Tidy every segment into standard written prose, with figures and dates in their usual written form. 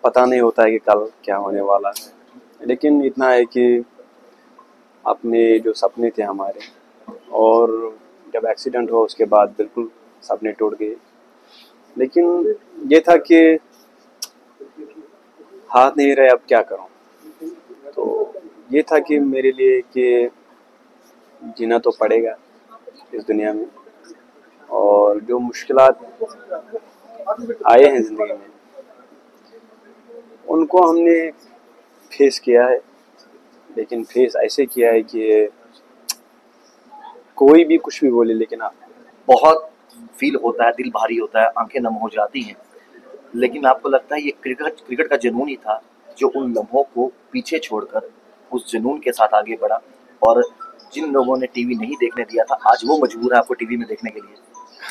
पता नहीं होता है कि कल क्या होने वाला है, लेकिन इतना है कि अपने जो सपने थे हमारे, और जब एक्सीडेंट हुआ उसके बाद बिल्कुल सपने टूट गए। लेकिन ये था कि हाथ नहीं रहे, अब क्या करूं। तो ये था कि मेरे लिए कि जीना तो पड़ेगा इस दुनिया में, और जो मुश्किलात आए हैं ज़िंदगी में उनको हमने फेस किया है। लेकिन फेस ऐसे किया है कि कोई भी कुछ भी बोले, लेकिन बहुत फील होता है, दिल भारी होता है, आंखें नम हो जाती हैं। लेकिन आपको लगता है ये क्रिकेट का जुनून ही था जो उन लम्हों को पीछे छोड़कर उस जुनून के साथ आगे बढ़ा, और जिन लोगों ने टीवी नहीं देखने दिया था आज वो मजबूर है आपको टीवी में देखने के लिए।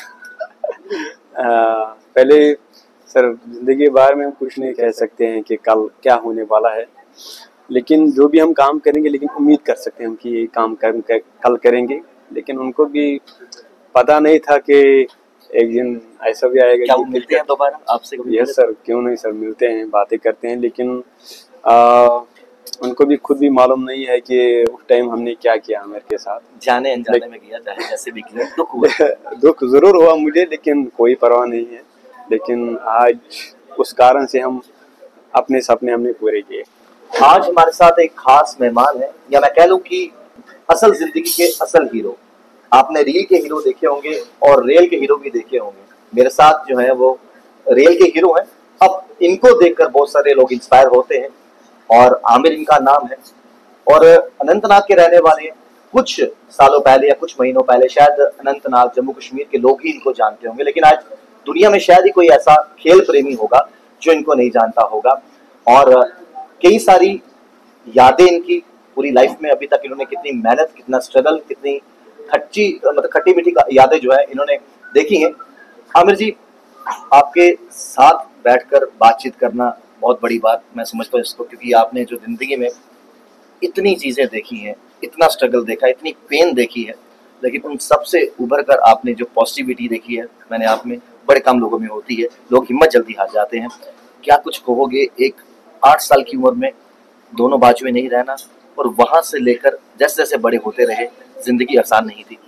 पहले सर ज़िंदगी के बारे में हम कुछ नहीं कह सकते हैं कि कल क्या होने वाला है, लेकिन जो भी हम काम करेंगे, लेकिन उम्मीद कर सकते हैं हम कि ये काम कल करेंगे। लेकिन उनको भी पता नहीं था कि एक दिन ऐसा भी आएगा। क्या वो मिलते हैं दोबारा आपसे कभी? यस सर, क्यों नहीं सर, मिलते हैं, बातें करते हैं। लेकिन उनको भी खुद भी मालूम नहीं है कि उस टाइम हमने क्या किया मेरे के साथ। जाने अनजाने में किया, चाहे जैसे भी किया, दुख हुआ। दुख जरूर हुआ मुझे, लेकिन कोई परवाह नहीं है। लेकिन आज उस कारण से हम अपने सपने हमने पूरे किए। आज हमारे साथ एक खास मेहमान है, या मैं कह लूं कि असल जिंदगी के असल हीरो। आपने रील के हीरो देखे होंगे और रेल के हीरो भी देखे होंगे। मेरे साथ जो है वो रेल के हीरो हैं। अब इनको देखकर बहुत सारे लोग इंस्पायर होते हैं, और आमिर इनका नाम है, और अनंतनाग के रहने वाले हैं। कुछ सालों पहले या कुछ महीनों पहले शायद अनंतनाग जम्मू कश्मीर के लोग ही इनको जानते होंगे, लेकिन आज दुनिया में शायद ही कोई ऐसा खेल प्रेमी होगा जो इनको नहीं जानता होगा। और कई सारी यादें इनकी पूरी लाइफ में, अभी तक इन्होंने कितनी मेहनत, कितना स्ट्रगल, कितनी खट्टी मीठी यादें जो है इन्होंने देखी हैं। आमिर जी, आपके साथ बैठकर बातचीत करना बहुत बड़ी बात मैं समझता हूँ इसको, क्योंकि आपने जो जिंदगी में इतनी चीजें देखी हैं, इतना स्ट्रगल देखा, इतनी पेन देखी है, लेकिन उन सबसे उभर कर आपने जो पॉजिटिविटी देखी है, मैंने आप में बड़े कम लोगों में होती है। लोग हिम्मत जल्दी हार जाते हैं। क्या कुछ कहोगे, एक 8 साल की उम्र में दोनों बाजुएं नहीं रहना, और वहां से लेकर जैसे जैसे बड़े होते रहे, जिंदगी आसान नहीं थी।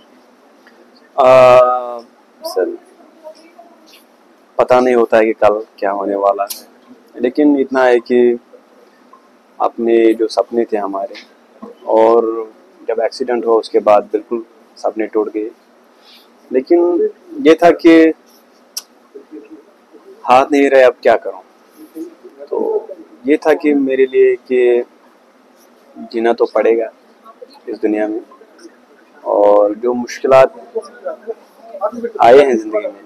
सर पता नहीं होता है कि कल क्या होने वाला है, लेकिन इतना है कि अपने जो सपने थे हमारे, और जब एक्सीडेंट हुआ उसके बाद बिल्कुल सपने टूट गए। लेकिन ये था कि हाथ नहीं रहे, अब क्या करूं। तो ये था कि मेरे लिए कि जीना तो पड़ेगा इस दुनिया में, और जो मुश्किलात आए हैं ज़िंदगी में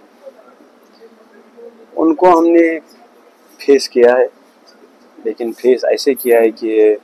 उनको हमने फेस किया है। लेकिन फेस ऐसे किया है कि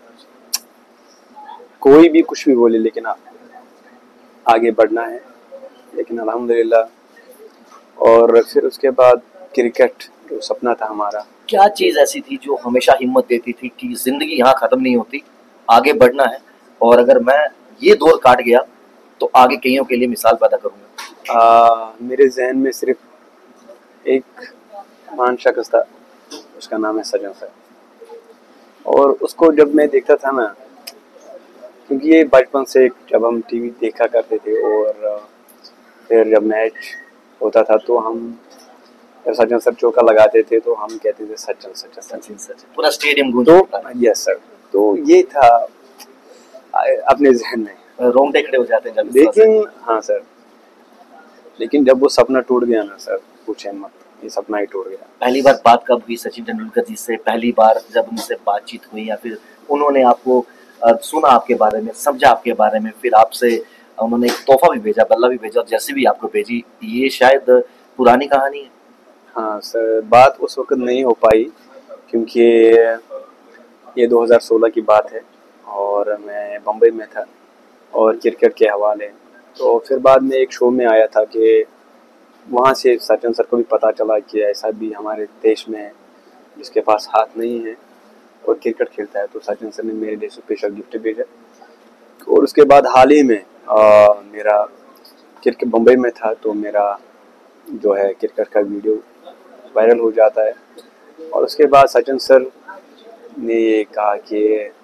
कोई भी कुछ भी बोले, लेकिन आगे बढ़ना है। लेकिन अल्हम्दुलिल्लाह। और फिर उसके बाद क्रिकेट जो सपना था हमारा। क्या चीज ऐसी थी जो हमेशा हिम्मत देती थी कि जिंदगी यहाँ खत्म नहीं होती, आगे बढ़ना है, और अगर मैं ये दौर काट गया तो आगे कईयों के लिए मिसाल पैदा करूंगा? मेरे जहन में सिर्फ एक महान शख्स था, उसका नाम है सजन सर। और उसको जब मैं देखता था ना, क्योंकि ये बचपन से जब हम टीवी देखा करते थे, और फिर जब मैच होता था तो हम जब सचिन सर चौका लगाते थे तो हम कहते थे सचिन सचिन सचिन सचिन, पूरा स्टेडियम गूंज। तो यस सर, तो ये था अपने जहन में, रोंगटे खड़े हो जाते हैं जब। लेकिन हाँ सर, लेकिन जब वो सपना टूट गया ना सर, पूछे मत, ये सपना ही टूट गया। पहली बार बात कब हुई सचिन तेंदुलकर जी से? पहली बार जब उनसे बातचीत हुई, या फिर उन्होंने आपको सुना आपके बारे में, समझा आपके बारे में, फिर आपसे उन्होंने एक तोहफा भी भेजा, बल्ला भी भेजा, जैसे भी आपको भेजी, ये शायद पुरानी कहानी है? हाँ सर, बात उस वक्त नहीं हो पाई क्योंकि ये 2016 की बात है, और मैं बम्बई में था और क्रिकेट के हवाले। तो फिर बाद में एक शो में आया था कि वहाँ से सचिन सर को भी पता चला कि ऐसा भी हमारे देश में है जिसके पास हाथ नहीं है और क्रिकेट खेलता है। तो सचिन सर ने मेरे लिए स्पेशल गिफ्ट भेजा। और उसके बाद हाल ही में मेरा क्रिकेट बम्बई में था, तो मेरा जो है क्रिकेट का वीडियो वायरल हो जाता है। और उसके बाद सचिन सर ने ये कहा कि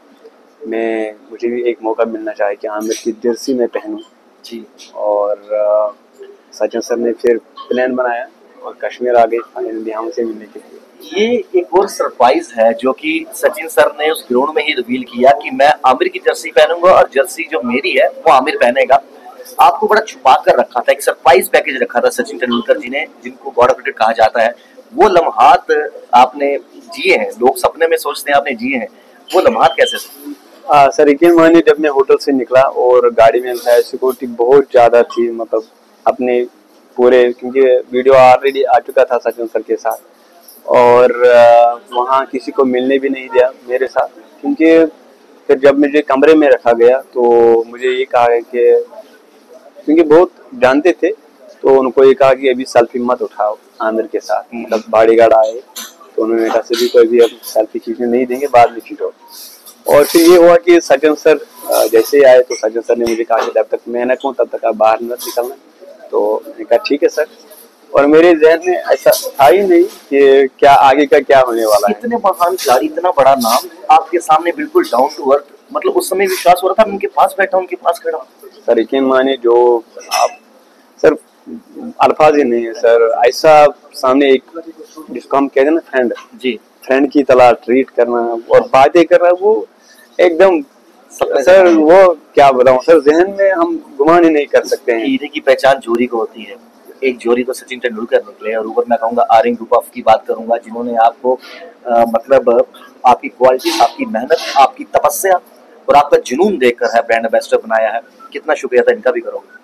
मुझे भी एक मौका मिलना चाहिए कि आमिर की जर्सी मैं पहनूं जी। और सचिन सर ने फिर प्लान बनाया और कश्मीर आ गए फाइनली हमसे मिलने के लिए। ये एक और सरप्राइज है जो कि सचिन सर ने उस ग्राउंड में ही रिवील किया कि मैं आमिर की जर्सी पहनूंगा और जर्सी जो मेरी है वो आमिर पहनेगा। आपको बड़ा छुपा कर रखा था, एक सरप्राइज पैकेज रखा था सचिन तेंदुलकर जी ने, जिनको गॉड ऑफ क्रिकेट कहा जाता है। वो लम्हात आपने जिए हैं, लोग सपने में सोचते हैं आपने जिए हैं, वो लम्हात कैसे थे? सर यकीन मानिए, जब मैं होटल से निकला और गाड़ी में था, सिक्योरिटी बहुत ज़्यादा थी, मतलब अपने पूरे, क्योंकि वीडियो ऑलरेडी आ चुका था सचिन सर के साथ, और वहाँ किसी को मिलने भी नहीं दिया मेरे साथ, क्योंकि फिर जब मुझे कमरे में रखा गया तो मुझे ये कहा है कि क्योंकि बहुत जानते थे, तो उनको ये कहा कि अभी सेल्फी मत उठाओ आमिर के साथ, मतलब बॉडीगार्ड आए तो उन्होंने कहा सभी को अभी अब सेल्फी खींचने नहीं देंगे, बाद में खींचो। और फिर ये हुआ कि सचिन सर जैसे ही आए तो सचिन सर ने मुझे कहा कि जब तक मैं न कहूँ तब तक आप बाहर मत निकलना, तो मैंने कहा ठीक है सर। और मेरे जहन में ऐसा था ही नहीं कि क्या आगे का क्या होने वाला है। इतने महान खिलाड़ी, इतना बड़ा नाम आपके सामने बिल्कुल डाउन टू अर्थ, मतलब उस समय विश्वास हो रहा था उनके पास बैठा, उनके पास खड़ा। सर यकीन माने, जो आप सर अल्फाज ही नहीं है सर, ऐसा सामने एक जिसको हम कहते हैं ना फ्रेंड जी, फ्रेंड की तरह ट्रीट करना और बातें करना, वो एकदम सर, वो क्या बताऊं सर, जहन में हम गुमान ही नहीं कर सकते हैं। हीरे की पहचान जोरी को होती है, एक जोरी तो सचिन तेंदुलकर निकले, और ऊपर मैं कहूंगा आरिंग रूपफ की बात करूंगा, जिन्होंने आपको मतलब आपकी क्वालिटी, आपकी मेहनत, आपकी तपस्या और आपका जुनून देखकर है ब्रांड एम्बेसडर बनाया है। कितना शुक्रिया था इनका भी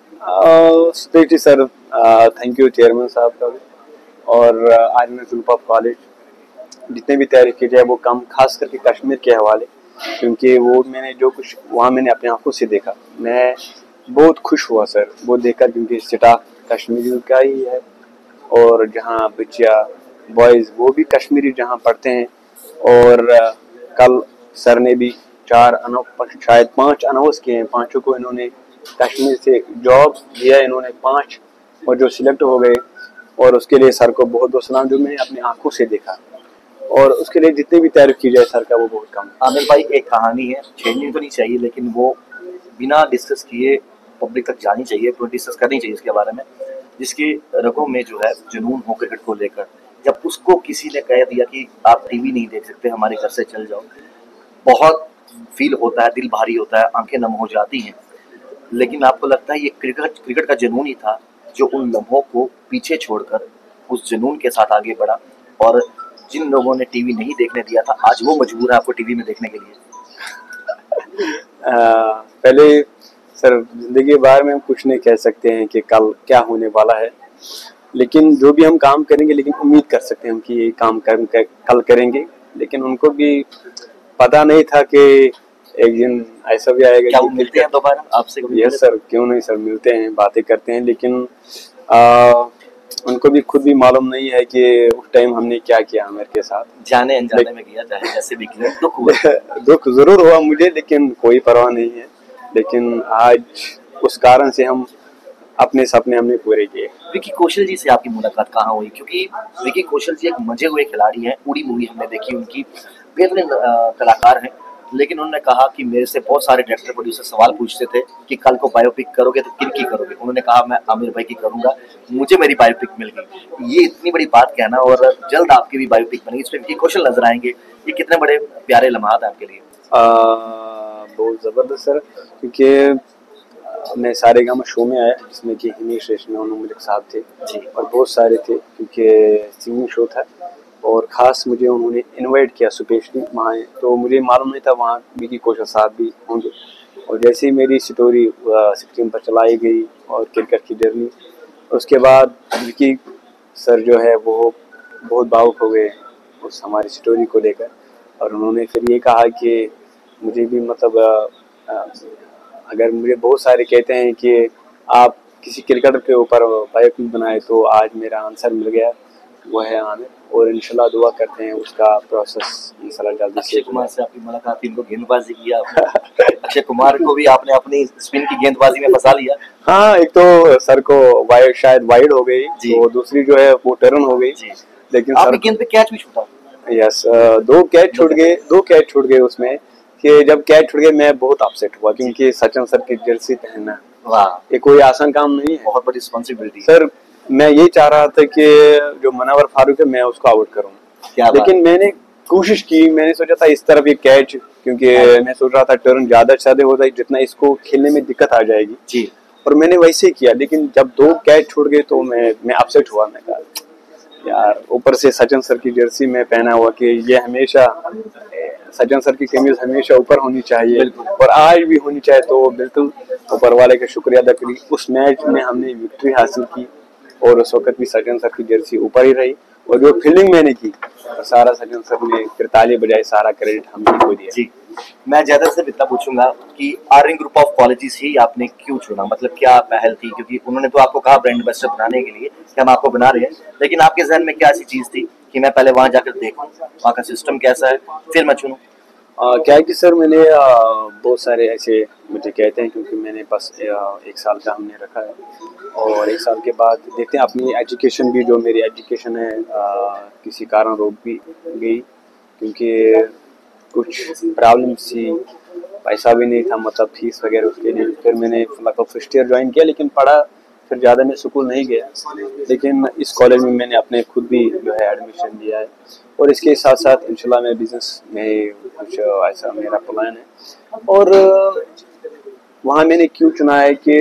करोगे। सर थैंक यू चेयरमैन साहब का भी, और आरिंग रूपफ कॉलेज जितने भी तैयारी की जाए वो कम, खास करके कश्मीर के हवाले, क्योंकि वो मैंने जो कुछ वहाँ मैंने अपने आंखों से देखा, मैं बहुत खुश हुआ सर वो देखकर, क्योंकि स्टाफ कश्मीरी का ही है और जहाँ बच्चिया बॉयज़ वो भी कश्मीरी जहाँ पढ़ते हैं। और कल सर ने भी शायद 5 अनाउंस किए हैं, 5 को इन्होंने कश्मीर से जॉब दिया, इन्होंने 5 और जो सिलेक्ट हो गए, और उसके लिए सर को बहुत बहुत सलाम, जो मैंने अपनी आंखों से देखा, और उसके लिए जितनी भी तारीफ की जाए सर का वो बहुत कम। आमिर भाई, एक कहानी है, छेड़नी तो नहीं चाहिए लेकिन वो बिना डिस्कस किए पब्लिक तक जानी चाहिए, डिस्कस करनी चाहिए इसके बारे में। जिसकी रगों में जो है जुनून हो क्रिकेट को लेकर, जब उसको किसी ने कह दिया कि आप टीवी नहीं देख सकते, हमारे घर से चल जाओ, बहुत फील होता है, दिल भारी होता है, आंखें नम हो जाती हैं। लेकिन आपको लगता है ये क्रिकेट का जुनून ही था जो उन लम्हों को पीछे छोड़कर उस जुनून के साथ आगे बढ़ा, और जिन लोगों ने टीवी नहीं देखने दिया था आज वो मजबूर है आपको टीवी में देखने के लिए। पहले सर जिंदगी के बारे में हम कुछ नहीं कह सकते हैं कि कल क्या होने वाला है, लेकिन जो भी हम काम करेंगे, लेकिन उम्मीद कर सकते हैं हम कि ये काम कल करेंगे। लेकिन उनको भी पता नहीं था कि एक दिन ऐसा भी आएगा। क्या वो मिलते हैं दोबारा आपसे? यस सर, क्यों नहीं सर, मिलते हैं, बातें करते हैं, लेकिन उनको भी खुद भी मालूम नहीं है कि उस टाइम हमने क्या किया आमिर के साथ। जाने अनजाने में किया, चाहे जैसे भी किया, दुख हुआ। दुख जरूर हुआ मुझे, लेकिन कोई परवाह नहीं है। लेकिन आज उस कारण से हम अपने सपने हमने पूरे किए। विकी कौशल जी से आपकी मुलाकात कहाँ हुई? क्योंकि विकी कौशल जी एक मंजे हुए खिलाड़ी हैं, उड़ी मूवी हमने देखी उनकी, बेहतरीन कलाकार हैं, लेकिन उन्होंने कहा कि मेरे से बहुत सारे डायरेक्टर प्रोड्यूसर सवाल पूछते थे कि कल को बायोपिक करोगे तो किन की करोगे। उन्होंने कहा मैं आमिर भाई की करूंगा, मुझे मेरी बायोपिक मिल गई। ये इतनी बड़ी बात कहना, और जल्द आपकी भी बायोपिक बनेगी, इसमें विकी कौशल नजर आएंगे। ये कितने बड़े प्यारे लम्हात है आपके लिए? बहुत ज़बरदस्त सर, क्योंकि मैं सारेगामा शो में आया जिसमें कि हिमेश रेशमिया और मलिक साहब थे जी, और बहुत सारे थे, क्योंकि सिंगिंग शो था और ख़ास मुझे उन्होंने इनवाइट किया स्पेशली वहाँ, तो मुझे मालूम नहीं था वहाँ विकी कौशल साहब भी होंगे। और जैसे ही मेरी स्टोरी स्क्रीन पर चलाई गई और क्रिकेट की जर्नी, उसके बाद विकी सर जो है वो बहुत भावुक हो गए उस हमारी स्टोरी को लेकर, और उन्होंने फिर ये कहा कि मुझे भी मतलब अगर मुझे बहुत सारे कहते हैं कि आप किसी क्रिकेटर के ऊपर बायोपिक बनाए, तो आज मेरा आंसर मिल गया, वो है आमिर, और इंशाल्लाह दुआ करते हैं उसका प्रोसेस इंशाल्लाह जल्दी से। अक्षय कुमार से आपकी मुलाकात, इनको गेंदबाजी किया अक्षय कुमार को भी आपने अपनी स्पिन की गेंदबाजी में फंसा लिया। हाँ, एक तो सर को शायद वाइड हो गई, तो दूसरी जो है वो टर्न हो गई, लेकिन आपकी गेंद पे कैच भी छूटा। यस, दो कैच छूट गए उसमें, कि जब कैच छूट गए मैं बहुत अपसेट हुआ, क्योंकि सचिन सर की जर्सी पहनना वाह, ये कोई आसान काम नहीं है बहुत बड़ी रिस्पॉन्सिबिलिटी है। सर। मैं ये चाह रहा था कि जो मुनव्वर फारूक है मैं उसको आउट करूं, क्या बात। लेकिन मैंने कोशिश की, मैंने सोचा था इस तरफ ये कैच, क्योंकि मैं सोच रहा था टर्न ज्यादा से ज्यादा होता है जितना इसको खेलने में दिक्कत आ जाएगी जी, और मैंने वैसे ही किया। लेकिन जब दो कैच छूट गए तो मैं अपसेट हुआ। मैं कहा यार, ऊपर से सचिन सर की जर्सी में पहना हुआ कि ये हमेशा सचिन सर की कमीज हमेशा ऊपर होनी चाहिए और आज भी होनी चाहिए, तो बिल्कुल ऊपर वाले का शुक्रिया अदा करी। उस मैच में हमने विक्ट्री हासिल की और उस वक्त भी सचिन सर की जर्सी ऊपर ही रही और जो फील्डिंग मैंने की तो सारा सचिन सर ने फिर ताली बजाई, सारा क्रेडिट हमने को दिया। जी। मैं ज्यादा से इतना पूछूंगा कि आर्यन ग्रुप ऑफ कॉलेजेस ही आपने क्यों चुना, मतलब क्या पहल थी? क्योंकि उन्होंने तो आपको कहा ब्रांड एम्बेसडर बनाने के लिए कि हम आपको बना रहे हैं, लेकिन आपके जहन में क्या ऐसी चीज थी कि मैं पहले वहां जाकर देखूं वहां का सिस्टम कैसा है फिर मैं चुनूं? क्या है कि सर मैंने बहुत सारे ऐसे मुझे कहते हैं, क्योंकि मैंने बस एक साल का हमने रखा है और एक साल के बाद देखते हैं। अपनी एजुकेशन भी, जो मेरी एजुकेशन है किसी कारण रोक भी गई, क्योंकि कुछ प्रॉब्लम थी, पैसा भी नहीं था, मतलब फीस वगैरह उसके लिए। फिर मैंने मतलब फर्स्ट ईयर ज्वाइन किया, लेकिन पढ़ा फिर ज़्यादा मैं स्कूल नहीं गया। लेकिन इस कॉलेज में मैंने अपने खुद भी जो है एडमिशन लिया है और इसके साथ साथ इंशाल्लाह मैं बिजनेस में कुछ ऐसा मेरा प्लान है। और वहाँ मैंने क्यों चुना है कि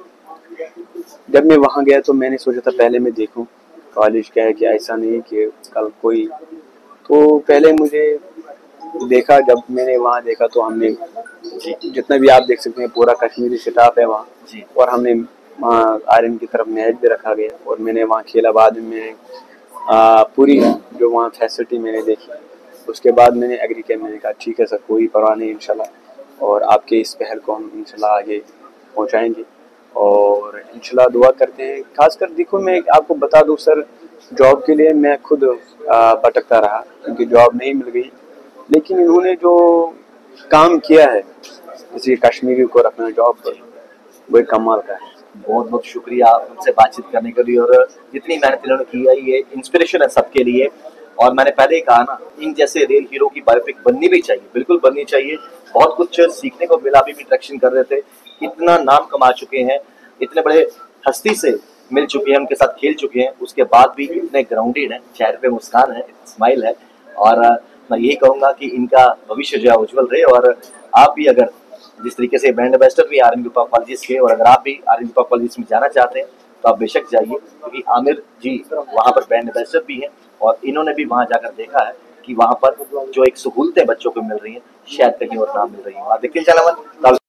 जब मैं वहाँ गया तो मैंने सोचा था पहले मैं देखूँ कॉलेज क्या है, कि ऐसा नहीं कि कल कोई, तो पहले मुझे देखा। जब मैंने वहाँ देखा तो हमने जितना भी आप देख सकते हैं पूरा कश्मीरी स्टाफ है वहाँ जी, और हमने वहाँ आर्यन की तरफ मैच भी रखा गया और मैंने वहाँ खेला। बाद में पूरी जो वहाँ फैसिलिटी मैंने देखी, उसके बाद मैंने एग्री किया। मैंने कहा ठीक है सर, कोई परवाह नहीं इंशाल्लाह, और आपके इस पहल को हम इंशाल्लाह आगे पहुँचाएंगे और इंशाल्लाह दुआ करते हैं। खासकर देखो, मैं आपको बता दूं सर, जॉब के लिए मैं खुद भटकता रहा क्योंकि जॉब नहीं मिल गई, लेकिन इन्होंने जो काम किया है किसी कश्मीरी को रखना जॉब पर, वो एक कमाल का है। बहुत बहुत शुक्रिया उनसे बातचीत करने के लिए, और जितनी मेहनत इन्होंने की है ये इंस्पिरेशन है सबके लिए। और मैंने पहले ही कहा ना, इन जैसे रियल हीरो की बायोपिक बननी भी चाहिए, बिल्कुल बननी चाहिए। बहुत कुछ सीखने को मिला, अभी भी डायरेक्शन कर रहे थे, इतना नाम कमा चुके हैं, इतने बड़े हस्ती से मिल चुके हैं, उनके साथ खेल चुके हैं, उसके बाद भी इतने ग्राउंडेड है, चेहरे पे मुस्कान है, स्माइल है। और मैं यही कहूंगा कि इनका भविष्य जो है उज्जवल रहे। और आप भी अगर जिस तरीके से ब्रांड एम्बेसडर भी आर्यन ग्रुप ऑफ कॉलेजेस के, और अगर आप भी आर्यन ग्रुप ऑफ कॉलेजेस में जाना चाहते हैं तो आप बेशक जाइए, क्योंकि आमिर जी वहाँ पर ब्रांड एम्बेसडर भी हैं और इन्होंने भी वहाँ जाकर देखा है कि वहाँ पर जो एक सहूलतें बच्चों को मिल रही हैं शायद कहीं और ना मिल रही हैं। आप देखिए चला